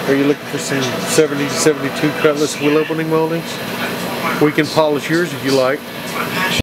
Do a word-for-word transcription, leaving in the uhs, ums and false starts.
Are you looking for some seventy to seventy-two cutlass wheel opening moldings? We can polish yours if you like.